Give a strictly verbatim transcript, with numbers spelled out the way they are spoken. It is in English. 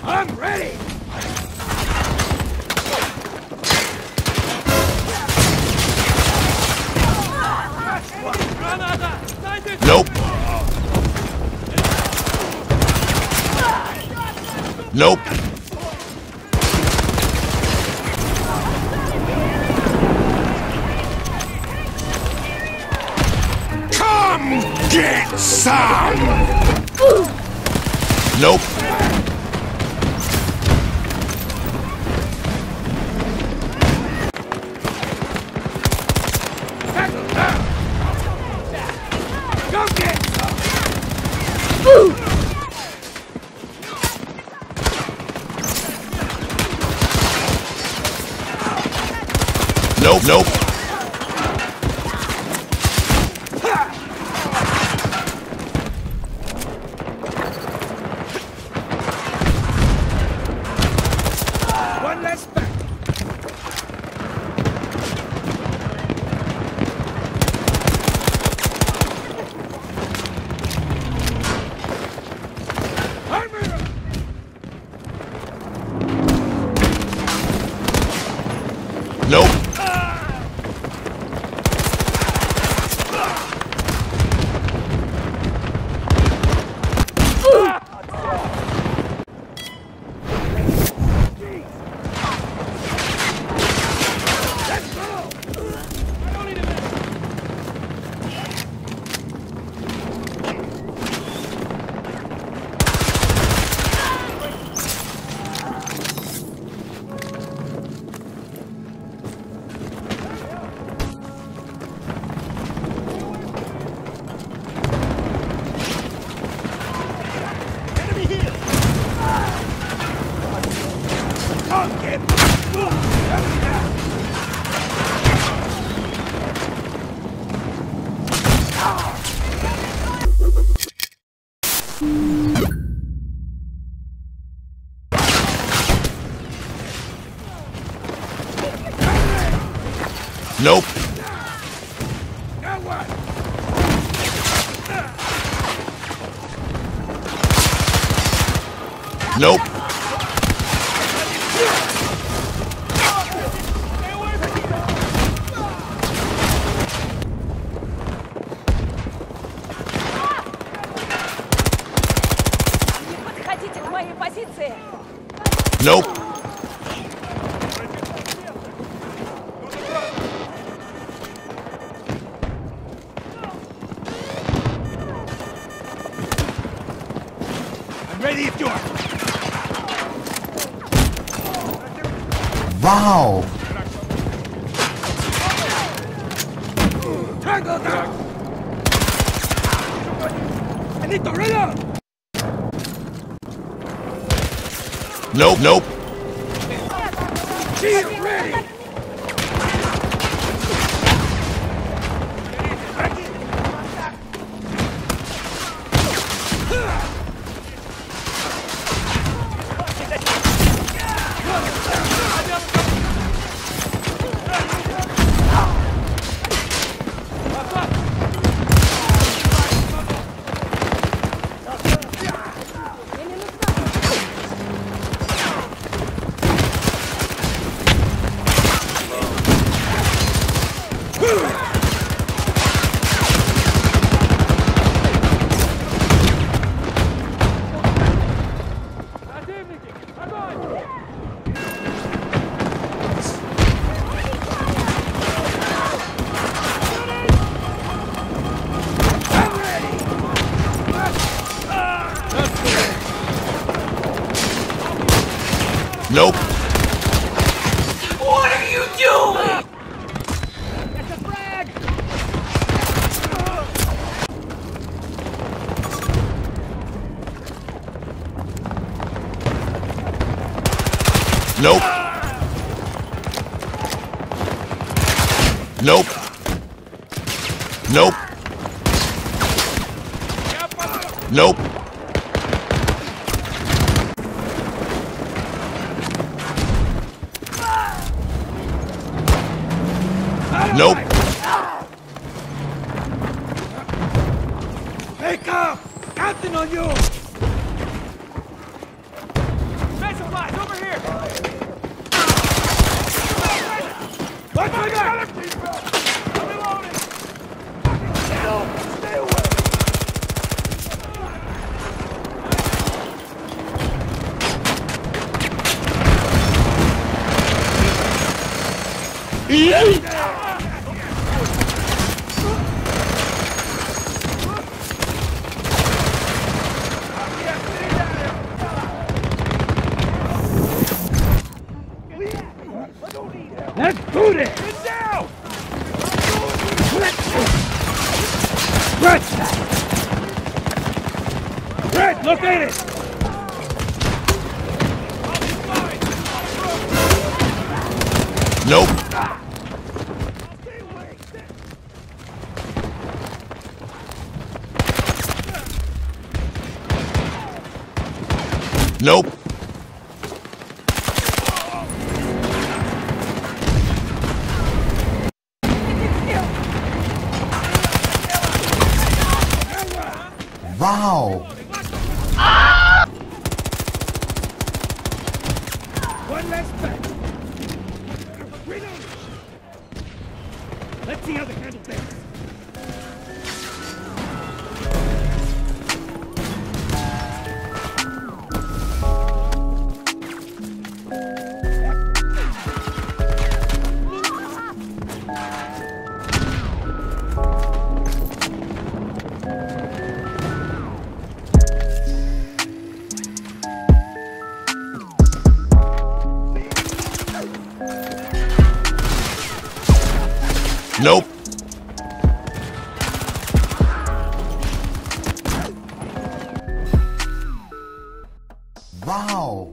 I'm ready! Nope. Nope. Come get some! Nope. Go get some! Nope, nope. One less back. Nope. Nope. Now what? Nope. Не подходите к моей позиции! Nope. Ready if you are. Wow! Tango down! I need to reload! Nope, nope. Shield ready! Nope. What are you doing? That's a frag! Nope. Nope. Nope. Nope. Nope. Wake up! Counting on you! here! Watch my back! I'm reloading! No! Stay away! Let's do this! Get down! Red! Red, look at it! Nope. Nope. Wow! One less back. Let's see how they handle this. Nope. Wow!